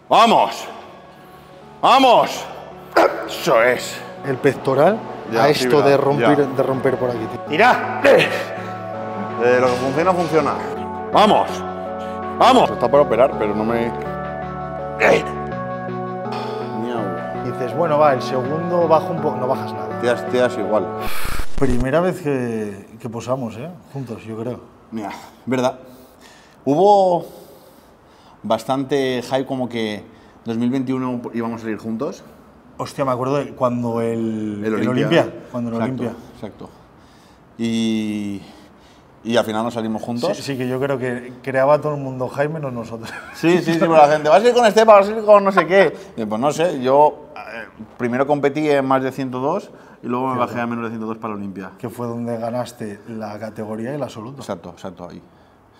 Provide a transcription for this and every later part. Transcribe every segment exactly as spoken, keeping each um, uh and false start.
¡Vamos! ¡Vamos! Eso es. El pectoral Ya, a sí, esto verá, de romper, ya. de romper por aquí, tío. ¡Tira! Eh, lo que funciona, funciona. ¡Vamos! ¡Vamos! Está para operar, pero no me... Eh. Miau. Dices, bueno, va, el segundo bajo un poco, no bajas nada. Te das, te das igual. Primera vez que, que posamos, ¿eh? Juntos, yo creo. Mira, verdad. Hubo bastante hype como que dos mil veintiuno íbamos a salir juntos. Hostia, me acuerdo de cuando el, El el Olimpia. Olimpia. Cuando el Exacto, Olimpia. Exacto. Y, y al final nos salimos juntos. Sí, sí, que yo creo que creaba todo el mundo hype menos nosotros. Sí, sí, sí, pero la gente, ¿vas a ir con Esteban? ¿Vas a ir con no sé qué? Y pues no sé, yo eh, primero competí en más de ciento dos y luego me bajé a menos de ciento dos para la Olimpia. Que fue donde ganaste la categoría y el absoluto. Exacto, exacto, ahí.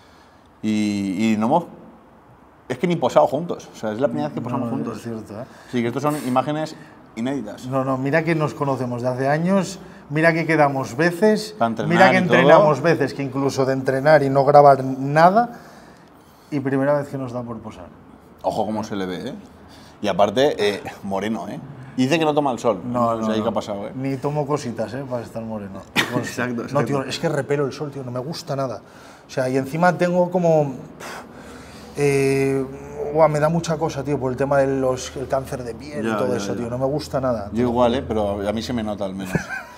Y, y no hemos... Es que ni posado juntos, o sea, es la primera vez que posamos No, juntos. es cierto, ¿eh? Sí, que estos son imágenes inéditas. No, no, mira que nos conocemos de hace años, mira que quedamos veces, Para entrenar mira que y entrenamos todo. veces, que incluso de entrenar y no grabar nada, y primera vez que nos da por posar. Ojo cómo se le ve, ¿eh? Y aparte, eh, moreno, ¿eh? Y dice que no toma el sol. No, no, O sea, ahí no. qué ha pasado, ¿eh? Ni tomo cositas, ¿eh? Para estar moreno. Exacto, No, exacto. tío, es que repelo el sol, tío, no me gusta nada. O sea, y encima tengo como... Eh, uah, me da mucha cosa, tío, por el tema del el cáncer de piel Ya, y todo ya, eso, ya. tío. No me gusta nada. Yo igual, ¿eh? Pero a mí se me nota al menos.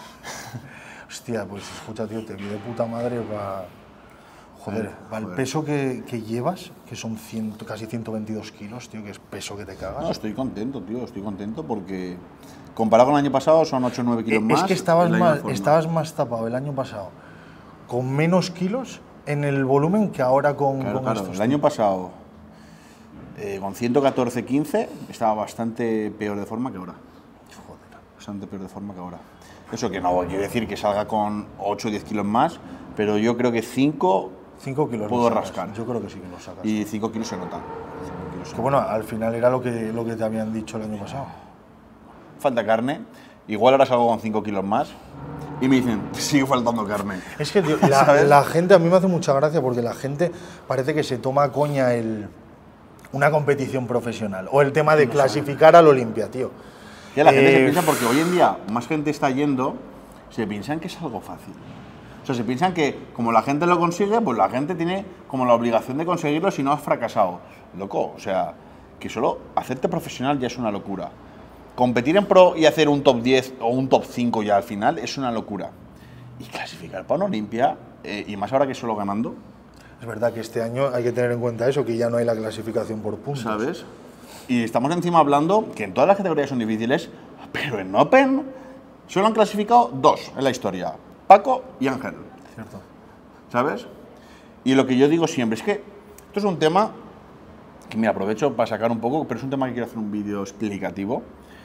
Hostia, pues escucha, tío, te vi de puta madre para... Joder, Eh, para el joder. peso que, que llevas, que son cien, casi ciento veintidós kilos, tío, que es peso que te cagas. No, estoy contento, tío, estoy contento porque comparado con el año pasado son ocho o nueve kilos Eh, más. es que estabas en la misma más, forma. estabas más tapado el año pasado con menos kilos en el volumen que ahora con, Claro, con claro. estos. El año pasado, eh, con ciento catorce quince, estaba bastante peor de forma que ahora. Joder. Bastante peor de forma que ahora. Eso que no quiere decir que salga con ocho o diez kilos más, pero yo creo que cinco cinco kilos puedo lo sacas. rascar. Yo creo que sí que lo sacas. y cinco kilos se notan. cinco kilos se Que bueno, al final era lo que, lo que te habían dicho el año pasado. Falta carne, igual ahora salgo con cinco kilos más y me dicen, sigue faltando carne. Es que tío, la, ¿Sabes? la gente, a mí me hace mucha gracia porque la gente parece que se toma a coña el, una competición profesional o el tema de clasificar al Olimpia, tío. Que la gente se Eh, piensa, porque hoy en día más gente está yendo, se piensan que es algo fácil. O sea, se piensan que como la gente lo consigue, pues la gente tiene como la obligación de conseguirlo si no has fracasado. Loco, o sea, que solo hacerte profesional ya es una locura. Competir en pro y hacer un top diez o un top cinco ya al final es una locura. Y clasificar para una Olimpia, eh, y más ahora que solo ganando, Es verdad que este año hay que tener en cuenta eso, que ya no hay la clasificación por puntos. ¿sabes? Y estamos encima hablando que en todas las categorías son difíciles, pero en Open solo han clasificado dos en la historia, Paco y Ángel, Cierto. ¿sabes? Y lo que yo digo siempre es que esto es un tema que me aprovecho para sacar un poco, pero es un tema que quiero hacer un vídeo explicativo.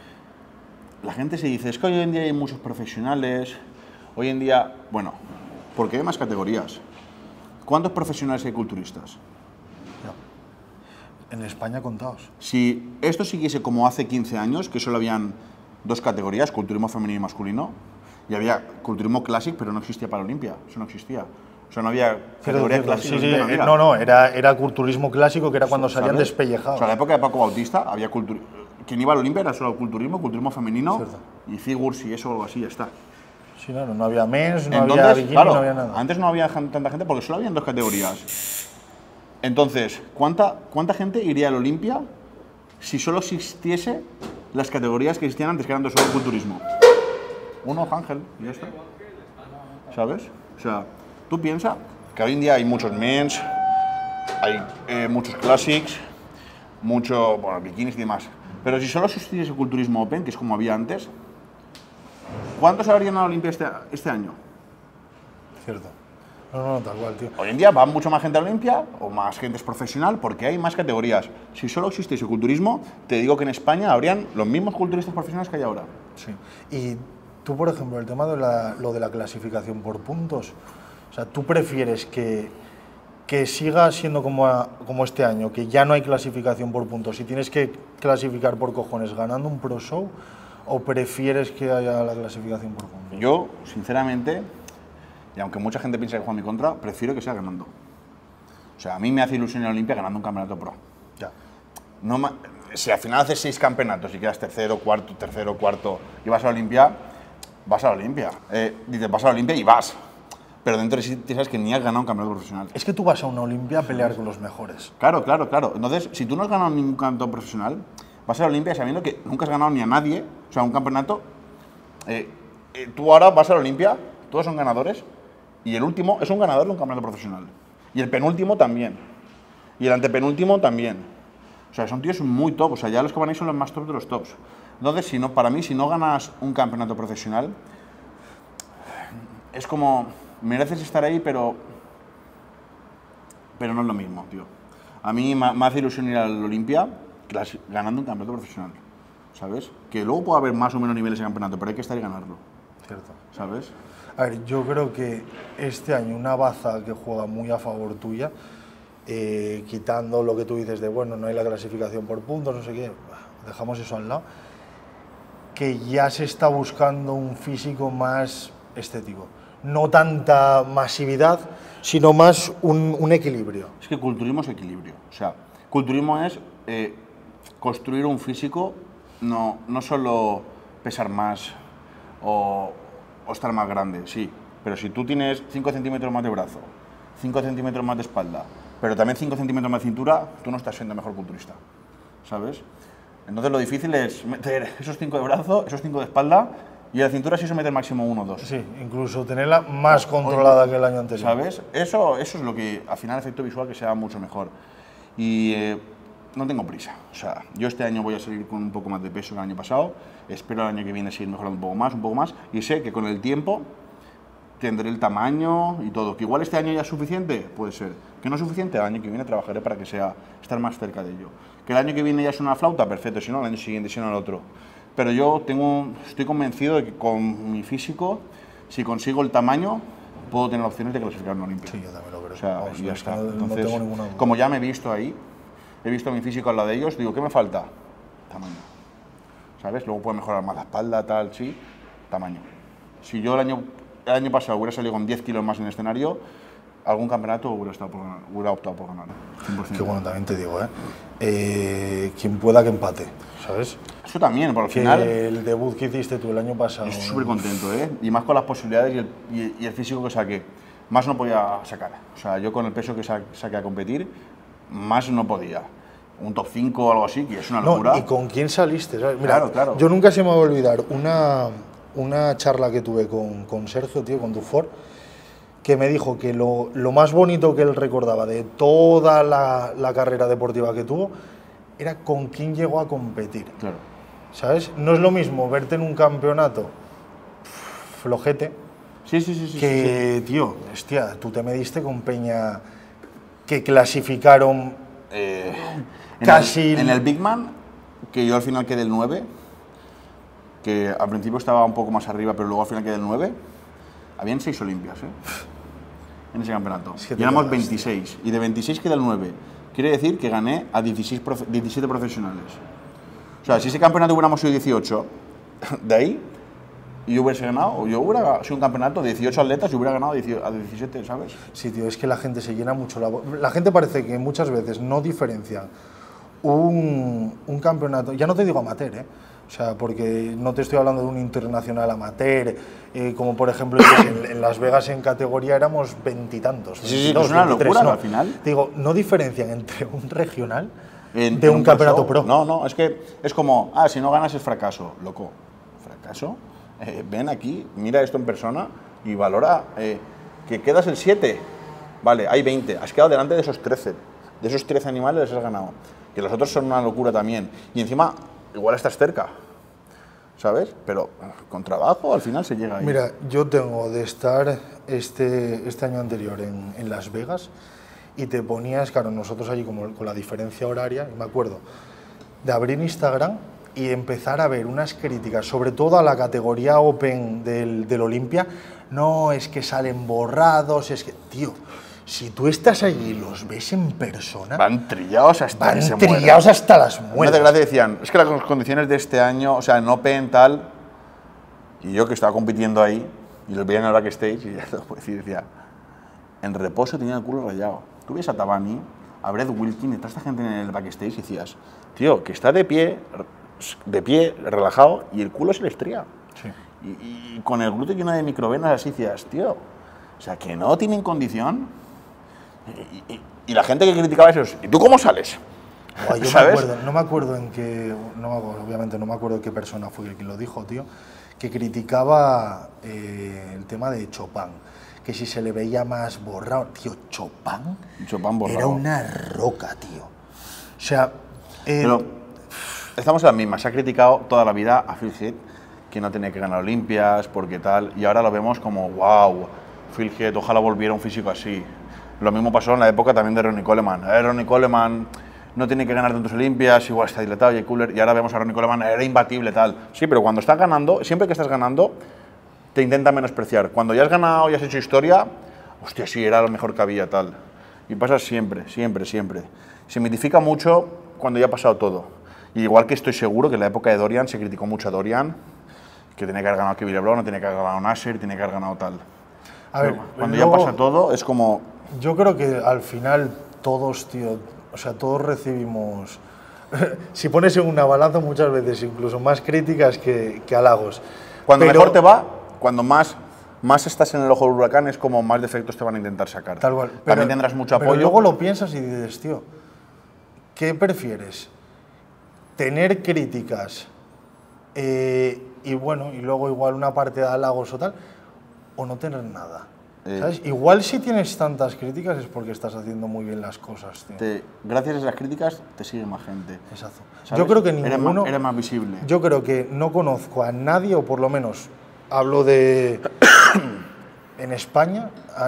La gente se dice, es que hoy en día hay muchos profesionales, hoy en día, bueno, porque hay más categorías. ¿Cuántos profesionales hay culturistas? Ya. En España contados. Si esto siguiese como hace quince años, que solo habían dos categorías, culturismo femenino y masculino, y había culturismo clásico, pero no existía para Olimpia, eso no existía. O sea, no había categoría Cierto, clásica. sí, sí, no eh, había. no, no, era, era culturismo clásico, que era cuando salían ¿Sabes? despellejados. O sea, en la época de Paco Bautista había culturismo. Quien iba al Olimpia era solo culturismo, culturismo femenino Cierto. y figures y eso o algo así, ya está. Sí, claro, no había mens, no Entonces, había bikini, claro, no había nada. antes no había jan- tanta gente porque solo habían dos categorías. Entonces, ¿cuánta, cuánta gente iría al Olimpia si solo existiese las categorías que existían antes, que eran de solo culturismo? Uno, Ángel, y ya está. ¿Sabes? O sea, tú piensas que hoy en día hay muchos mens, hay eh, muchos classics, mucho, bueno, bikinis y demás. Pero si solo existiese el culturismo open, que es como había antes, ¿cuántos habrían a la Olimpia este, este año? Cierto. No, no, tal cual, tío. Hoy en día va mucho más gente a la Olimpia, o más gente es profesional, porque hay más categorías. Si solo existiese el culturismo, te digo que en España habrían los mismos culturistas profesionales que hay ahora. Sí. Y tú, por ejemplo, el tema de la, lo de la clasificación por puntos, o sea, ¿tú prefieres que, que siga siendo como, a- como este año, que ya no hay clasificación por puntos y tienes que clasificar por cojones ganando un pro show, o prefieres que haya la clasificación por puntos? Yo, sinceramente, y aunque mucha gente piensa que juega en mi contra, prefiero que sea ganando. O sea, a mí me hace ilusión en la Olimpia ganando un campeonato pro. Ya. No ma- si al final haces seis campeonatos y quedas tercero, cuarto, tercero, cuarto y vas a la Olimpia, vas a la Olimpia. Eh, dices, vas a la Olimpia y vas. Pero dentro de sí te sabes que ni has ganado un campeonato profesional. Es que tú vas a una Olimpia a pelear con los mejores. Claro, claro, claro. Entonces, si tú no has ganado ningún campeonato profesional, vas a la Olimpia sabiendo que nunca has ganado ni a nadie, o sea, un campeonato. Eh, eh, tú ahora vas a la Olimpia, todos son ganadores, y el último es un ganador de un campeonato profesional. Y el penúltimo también. Y el antepenúltimo también. O sea, son tíos muy top, o sea, ya los que van ahí son los más top de los tops. Entonces, si no, para mí, si no ganas un campeonato profesional, es como, mereces estar ahí, pero, pero no es lo mismo, tío. A mí me, me hace ilusión ir al Olimpia ganando un campeonato profesional, ¿sabes? Que luego puede haber más o menos niveles de campeonato, pero hay que estar y ganarlo. Cierto. ¿Sabes? A ver, yo creo que este año una baza que juega muy a favor tuya, eh, quitando lo que tú dices de, bueno, no hay la clasificación por puntos, no sé qué, dejamos eso al lado, que ya se está buscando un físico más estético. No tanta masividad, sino más un, un equilibrio. Es que culturismo es equilibrio. O sea, culturismo es eh, construir un físico, no, no solo pesar más o, o estar más grande, sí. Pero si tú tienes cinco centímetros más de brazo, cinco centímetros más de espalda, pero también cinco centímetros más de cintura, tú no estás siendo mejor culturista, ¿sabes? Entonces lo difícil es meter esos cinco de brazo, esos cinco de espalda, y la cintura sí se mete máximo uno o dos. Sí, incluso tenerla más controlada que el año anterior. ¿Sabes? Eso, eso es lo que, al final, efecto visual que sea mucho mejor. Y eh, no tengo prisa. O sea, yo este año voy a salir con un poco más de peso que el año pasado. Espero el año que viene seguir mejorando un poco más, un poco más. Y sé que con el tiempo tendré el tamaño y todo. Que igual este año ya es suficiente, puede ser. Que no es suficiente, el año que viene trabajaré para que sea, estar más cerca de ello. Que el año que viene ya es una flauta, perfecto. Si no, el año siguiente, si no, el otro. Pero yo tengo, estoy convencido de que con mi físico, si consigo el tamaño, puedo tener opciones de clasificar en Olimpia. Sí, yo también lo creo. O sea, Vamos, y ya es que está. no, Entonces, no tengo ninguna duda. como ya me he visto ahí, he visto mi físico al lado de ellos, digo, ¿qué me falta? Tamaño. ¿Sabes? Luego puedo mejorar más la espalda, tal, sí, tamaño. Si yo el año, el año pasado hubiera salido con diez kilos más en el escenario, algún campeonato hubiera, estado por ganar, hubiera optado por ganar. cien por ciento. Que bueno, también te digo, ¿eh? eh quien pueda que empate, ¿sabes? Eso también, por al Que final. el debut que hiciste tú el año pasado. Estoy súper contento, ¿eh? Y más con las posibilidades y el, y, y el físico que saqué. Más no podía sacar. O sea, yo con el peso que sa saqué a competir, más no podía. Un top cinco o algo así, que es una locura. No, ¿y con quién saliste? ¿Sabes? Mira, Claro, claro. Yo nunca se me va a olvidar una, una charla que tuve con, con Sergio, tío, con Dufour, que me dijo que lo, lo más bonito que él recordaba de toda la, la carrera deportiva que tuvo era con quién llegó a competir. Claro. ¿Sabes? No es lo mismo verte en un campeonato flojete Sí, sí, sí. sí que, sí, sí. tío, hostia, tú te mediste con Peña que clasificaron Eh, en casi... El, en el Big Man, que yo al final quedé el nueve, que al principio estaba un poco más arriba, pero luego al final quedé el nueve, habían seis Olimpias, ¿eh? En ese campeonato. Es que y éramos cagas, veintiséis, tío. Y de veintiséis queda el nueve. Quiere decir que gané a dieciséis profe diecisiete profesionales. O sea, si ese campeonato hubiéramos sido dieciocho, de ahí, y yo hubiese ganado, yo hubiera sido un campeonato de dieciocho atletas y hubiera ganado a diecisiete, ¿sabes? Sí, tío, es que la gente se llena mucho la boca. La gente parece que muchas veces no diferencia un, un campeonato, ya no te digo amateur, ¿eh? O sea, porque no te estoy hablando de un internacional amateur, eh, como por ejemplo en, en Las Vegas en categoría éramos veintitantos. Sí, sí, es una locura, no. Al final. Te digo, no diferencian entre un regional en, de en un, un campeonato show. pro. No, no, es que es como, ah, si no ganas es fracaso. Loco, ¿fracaso? Eh, ven aquí, mira esto en persona y valora eh, que quedas el siete. Vale, hay veinte, has quedado delante de esos trece. De esos trece animales les has ganado. Que los otros son una locura también. Y encima, igual estás cerca, ¿sabes? Pero con trabajo al final se llega ahí. Mira, yo tengo de estar este, este año anterior en, en Las Vegas y te ponías, claro, nosotros allí como con la diferencia horaria, y me acuerdo de abrir Instagram y empezar a ver unas críticas, sobre todo a la categoría Open del, del Olimpia. No, es que salen borrados, es que, tío, si tú estás allí y los ves en persona, van trillados hasta van que se trillados mueran. hasta las Una muelas. desgracia decían, es que las condiciones de este año, o sea, en Open tal, y yo que estaba compitiendo ahí, y los veía en el backstage, y ya te lo puedo decir, decía, en reposo tenía el culo rayado. Tú ves a Tabani, a Brett Wilkin y toda esta gente en el backstage y decías, tío, que está de pie, de pie, relajado, y el culo se le estría. Sí. Y, y con el glúteo lleno de microvenas, así decías, tío, o sea, que no tienen condición. Y, y, y la gente que criticaba eso, ¿y tú cómo sales? Buah, yo ¿sabes? Me acuerdo, no me acuerdo en qué, no me acuerdo, obviamente no me acuerdo qué persona fue el que lo dijo, tío, que criticaba eh, el tema de Chopin, que si se le veía más borrado, tío, Chopin, Chopin borrado. Era una roca, tío. O sea, eh, pero estamos en la misma, se ha criticado toda la vida a Phil Heath, que no tenía que ganar Olimpias, porque tal, y ahora lo vemos como, wow, Phil Heath, ojalá volviera un físico así. Lo mismo pasó en la época también de Ronnie Coleman. Eh, Ronnie Coleman no tiene que ganar tantas Olimpias, igual está dilatado, Jay Cutler, y ahora vemos a Ronnie Coleman, era imbatible, tal. Sí, pero cuando estás ganando, siempre que estás ganando, te intenta menospreciar. Cuando ya has ganado y has hecho historia, hostia, sí, era lo mejor que había, tal. Y pasa siempre, siempre, siempre. Se mitifica mucho cuando ya ha pasado todo. Y igual que estoy seguro que en la época de Dorian se criticó mucho a Dorian, que tenía que haber ganado Kevin LeBron, no tenía que haber ganado Nasser, tenía que haber ganado tal. A ver, cuando luego, ya pasa todo, es como... Yo creo que al final todos, tío, o sea, todos recibimos... si pones en una balanza muchas veces incluso más críticas que, que halagos. Cuando Pero, mejor te va, cuando más, más estás en el ojo del huracán, es como más defectos te van a intentar sacar. Tal cual. Pero, También tendrás mucho apoyo. Pero luego lo piensas y dices, tío, ¿qué prefieres? ¿Tener críticas eh, y bueno, y luego igual una parte de halagos o tal, o no tener nada? Eh, ¿Sabes? Igual si tienes tantas críticas es porque estás haciendo muy bien las cosas, tío. Te, gracias a esas críticas te sigue más gente. Exacto. ¿Sabes? Yo creo que ninguno... Eres más, eres más visible. Yo creo que no conozco a nadie, o por lo menos hablo de... en España,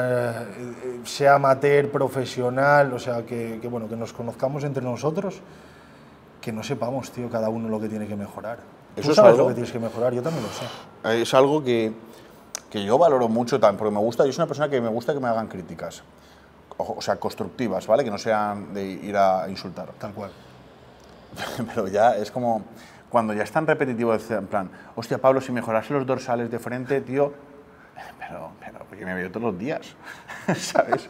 eh, sea amateur, profesional, o sea, que, que, bueno, que nos conozcamos entre nosotros, que no sepamos, tío, cada uno lo que tiene que mejorar. Eso Tú sabes es algo, lo que tienes que mejorar, yo también lo sé. Es algo que, que yo valoro mucho, porque me gusta, yo soy una persona que me gusta que me hagan críticas, o, o sea, constructivas, ¿vale? Que no sean de ir a insultar. Tal cual. Pero ya es como, cuando ya es tan repetitivo, en plan, hostia, Pablo, si mejorase los dorsales de frente, tío, pero, pero, porque me veo todos los días, ¿sabes?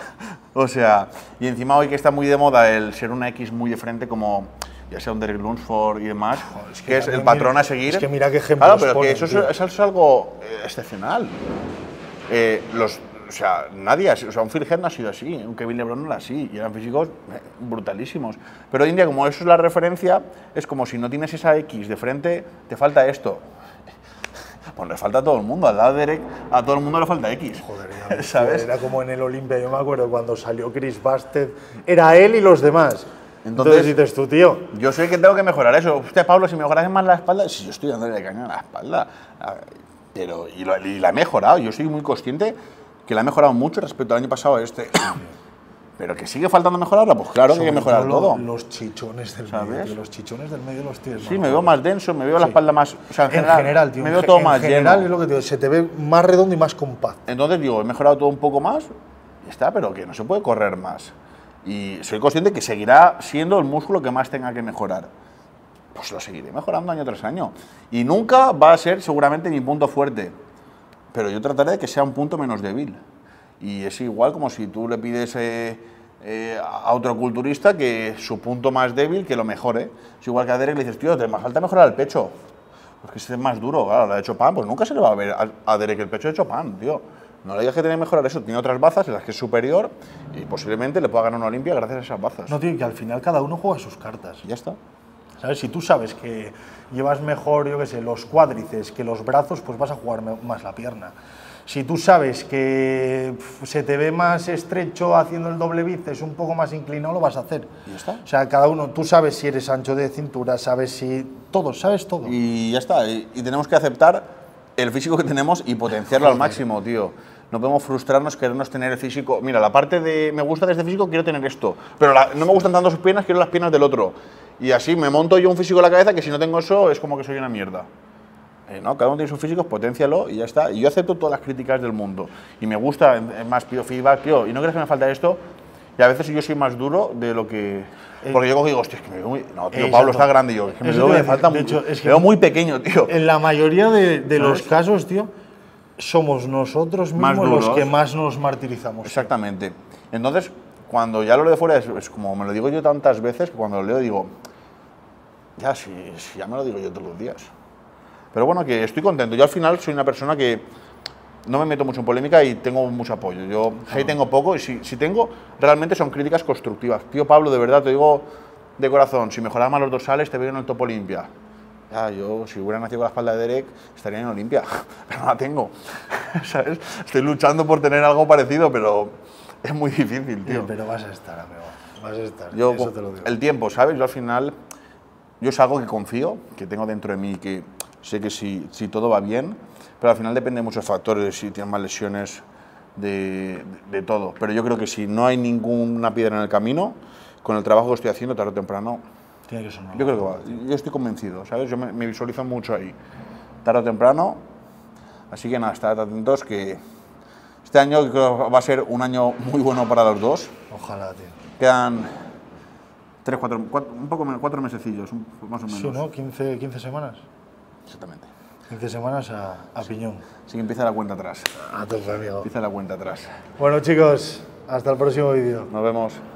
O sea, y encima hoy que está muy de moda el ser una X muy de frente, como ya sea un Derek Lunsford y demás, Joder, es que, que es el patrón mira, a seguir. Es que mira qué ejemplos Claro, pero ponen, que eso, es, eso es algo eh, excepcional. Eh, los, o sea, nadie, o sea, un Phil Heath no ha sido así, un Kevin LeBron no era así, y eran físicos eh, brutalísimos. Pero hoy en día, como eso es la referencia, es como si no tienes esa X de frente, te falta esto. Pues le falta a todo el mundo, al lado de Derek, a todo el mundo le falta X. Joder, ya, ¿sabes? Era como en el Olimpia, yo me acuerdo cuando salió Chris Bastard, era él y los demás. Entonces, Entonces dices tú, tío. Yo sé que tengo que mejorar eso. Usted, Pablo, si mejoras más la espalda, si yo estoy dándole caña a la espalda, pero y, lo, y la he mejorado. Yo soy muy consciente que la he mejorado mucho respecto al año pasado a este. Pero que sigue faltando mejorarla, pues claro que hay que mejorar todo. todo. Los chichones del ¿sabes? medio, tío, los chichones del medio los tienes. Sí, me veo más denso, me veo sí. la espalda más. O sea, en, en general, general, tío. Me veo todo en más general lleno. Es lo que te digo, se te ve más redondo y más compacto. Entonces digo, he mejorado todo un poco más, y está, pero que no se puede correr más. Y soy consciente que seguirá siendo el músculo que más tenga que mejorar. Pues lo seguiré mejorando año tras año. Y nunca va a ser seguramente mi punto fuerte. Pero yo trataré de que sea un punto menos débil. Y es igual como si tú le pides eh, eh, a otro culturista que su punto más débil que lo mejore. Es igual que a Derek le dices, tío, te me falta mejorar el pecho. Porque ese es más duro, claro, la de Chopin, pues nunca se le va a ver a, a Derek el pecho de Chopin, tío. No le digas que tiene que mejorar eso, tiene otras bazas en las que es superior y posiblemente le pueda ganar una Olimpia gracias a esas bazas. No, tío, que al final cada uno juega sus cartas. Ya está. ¿Sabes? Si tú sabes que llevas mejor, yo qué sé, los cuádriceps que los brazos, pues vas a jugar más la pierna. Si tú sabes que pff, se te ve más estrecho haciendo el doble bíceps, un poco más inclinado, lo vas a hacer. Y ya está. O sea, cada uno, tú sabes si eres ancho de cintura, sabes si... Todo, sabes todo. Y ya está. Y, y tenemos que aceptar el físico que tenemos y potenciarlo al máximo, tío. No podemos frustrarnos, querernos tener el físico. Mira, la parte de me gusta de este físico, quiero tener esto. Pero la, no me gustan tanto sus piernas, quiero las piernas del otro. Y así me monto yo un físico en la cabeza que si no tengo eso es como que soy una mierda. Eh, no, cada uno tiene sus físicos, potencialo y ya está. Y yo acepto todas las críticas del mundo. Y me gusta más pío, feedback, tío. Y no crees que me falta esto. Y a veces yo soy más duro de lo que... Porque yo digo, hostia, es que me veo muy... No, tío, Pablo está grande y yo. Es que me veo, me falta mucho. Me veo muy pequeño, tío. En la mayoría de, de los casos, tío, somos nosotros mismos los que más nos martirizamos. Exactamente. Entonces, cuando ya lo leo de fuera, es, es como me lo digo yo tantas veces que cuando lo leo digo, ya, si, si ya me lo digo yo todos los días. Pero bueno, que estoy contento. Yo al final soy una persona que no me meto mucho en polémica y tengo mucho apoyo. Yo ahí tengo poco y si, si tengo, realmente son críticas constructivas. Tío Pablo, de verdad, te digo de corazón, si mejoras más los dorsales te veo en el top Olimpia. Ya, yo si hubiera nacido con la espalda de Derek estaría en Olimpia, pero no la tengo. ¿Sabes? Estoy luchando por tener algo parecido, pero es muy difícil, tío. Sí, pero vas a estar, amigo. Vas a estar. Yo, Eso te lo digo. El tiempo, ¿sabes? Yo al final, yo es algo que confío, que tengo dentro de mí, que sé que si, si todo va bien, pero al final depende de muchos factores, si tienes más lesiones, de, de, de todo. Pero yo creo que si no hay ninguna piedra en el camino, con el trabajo que estoy haciendo, tarde o temprano, tiene que sonar. Yo creo que va. Yo estoy convencido, ¿sabes? Yo me, me visualizo mucho ahí, tarde o temprano. Así que nada, estad atentos que este año creo que va a ser un año muy bueno para los dos. Ojalá, tío. Quedan tres, cuatro, cuatro un poco menos, cuatro mesecillos, un, más o menos. Sí, ¿no? quince, quince semanas. Exactamente. quince semanas a, a piñón. Así que empieza la cuenta atrás. A tope, amigo. Empieza la cuenta atrás. Bueno, chicos, hasta el próximo vídeo. Nos vemos.